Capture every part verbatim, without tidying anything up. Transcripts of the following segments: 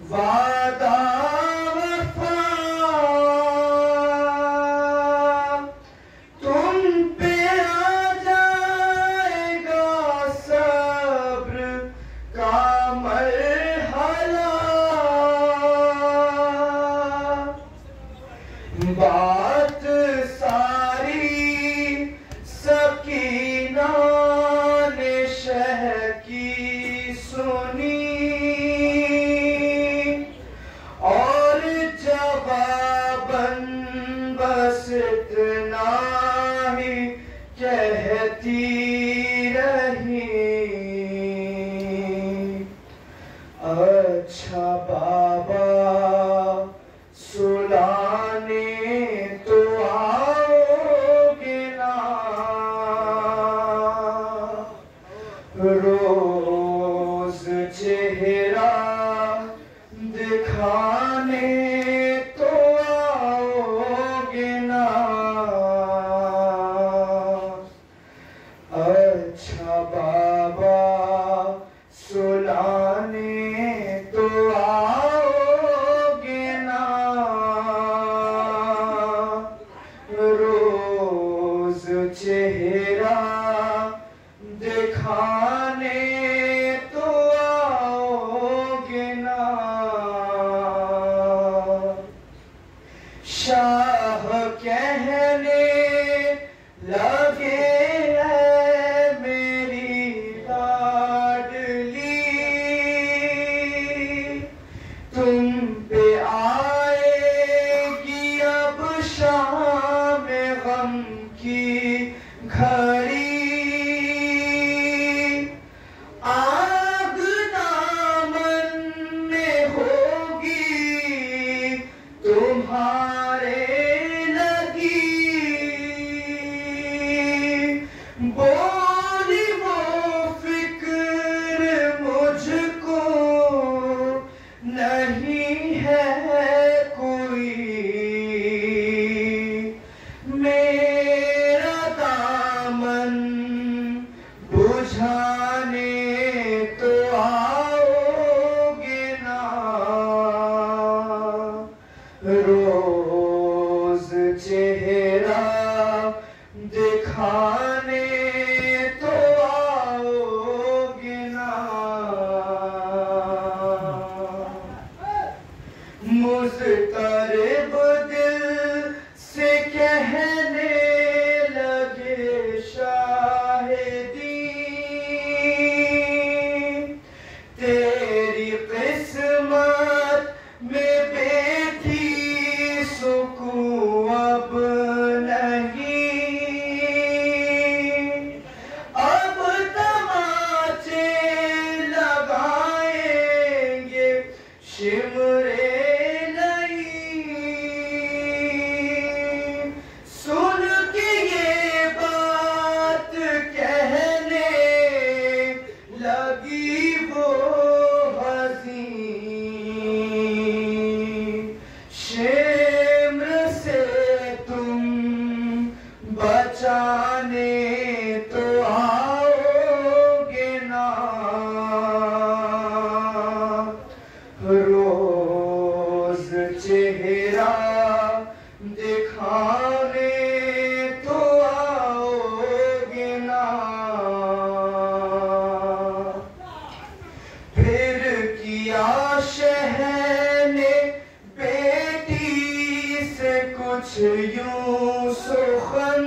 वादा वफा तुम पे आ जाएगा, सब्र का मरहला। बात सारी सकीना ने शह की सुनी, और जवाबन बस इतना ही कहती रही। अच्छा बाबा सुलाने तो आओगे ना, रोज चेहरा दिखाने तो आओगे ना। अच्छा बाबा सुलाने तो आओगे ना, रोज चेहरा दिखाने तो आओगे ना। शाह कहने लगे है मेरी लाडली, तुम पे आएगी अब शाम गम की घड़ी। आग दामन में होगी तुम्हारे लगी, बोली वो फिक्र मुझको नहीं है कोई। मेरा दामन बुझाने तो आओगे ना, रोज चेहरा दिखाने तो आओगे ना। मुज़तरिब दिल से कहने लगे शाहिदी, तेरी किस्मत में बेटी सुकून अब नहीं। अब तमाचे लगाएंगे शिमरे नहीं। सुन के ये बात कहने लगी वो हंसी, शिम्र से तुम बचाने तो आओगे ना, रोज चेहरा दिखाने तो आओगे ना। फिर किया शहने बेटी से कुछ यूं सुखन,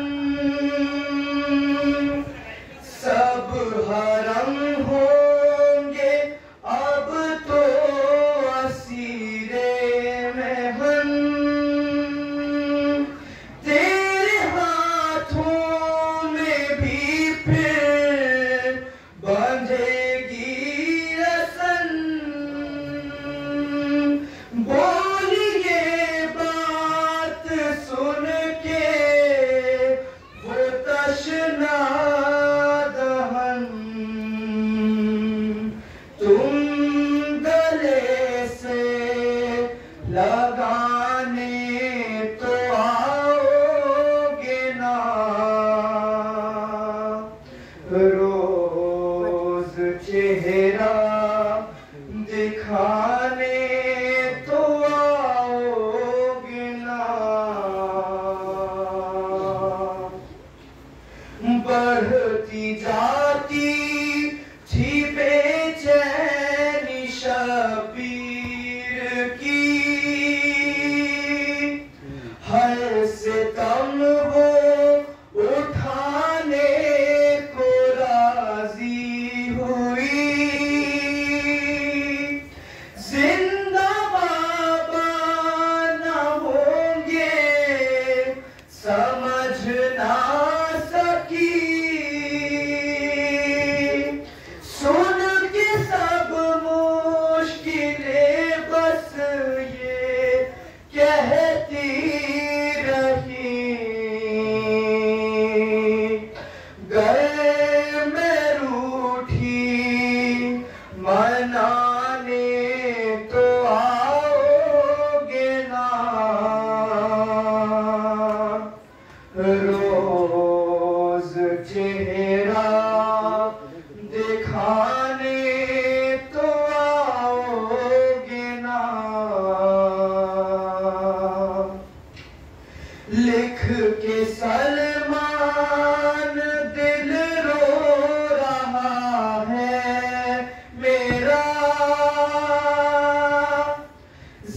सब हरम होंगे अब तो असीरे मेहन। तेरे हाथों में भी फिर बंधेगी रसन, बोलिए बात सुन के वो तशना दहन। तुम गले से लगाने तो आओगे ना, रोज चेहरा दिखाने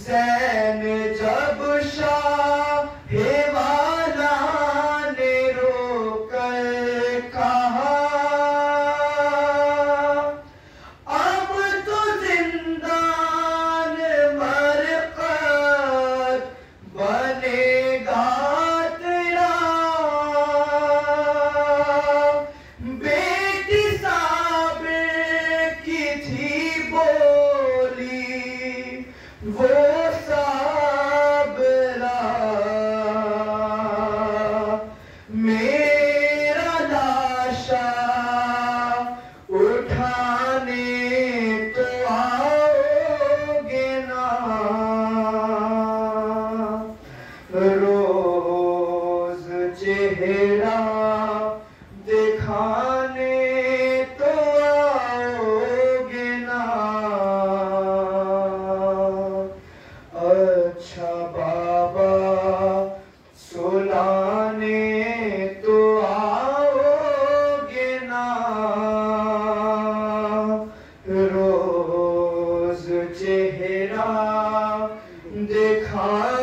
हुसैन जब शाहे वाला ने रोकर कहा, अब तो जिंदान मरकत बनेगा तेरा। बेटी साबिर की थी बोली वो साबरा, मेरा लाशा उठाने तो आओगे ना, रोज चेहरा दिखाने तो आओगे ना। अच्छा बाबा सुलाने तो आओगे ना, रोज चेहरा दिखा